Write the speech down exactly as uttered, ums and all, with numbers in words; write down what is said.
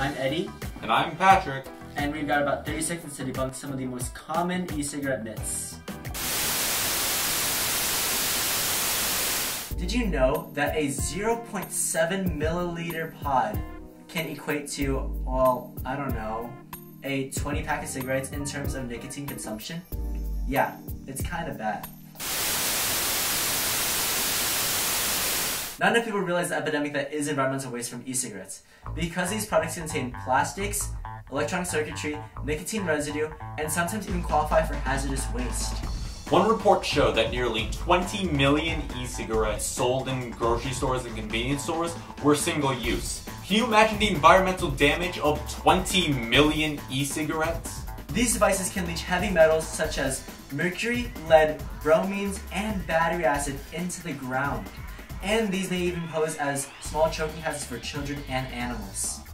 I'm Eddie. And I'm Patrick. And we've got about thirty seconds to debunk some of the most common e-cigarette myths. Did you know that a zero point seven milliliter pod can equate to, well, I don't know, a twenty pack of cigarettes in terms of nicotine consumption? Yeah, it's kind of bad. Not enough people realize the epidemic that is environmental waste from e-cigarettes. Because these products contain plastics, electronic circuitry, nicotine residue, and sometimes even qualify for hazardous waste. One report showed that nearly twenty million e-cigarettes sold in grocery stores and convenience stores were single-use. Can you imagine the environmental damage of twenty million e-cigarettes? These devices can leach heavy metals such as mercury, lead, bromines, and battery acid into the ground. And these may even pose as small choking hazards for children and animals.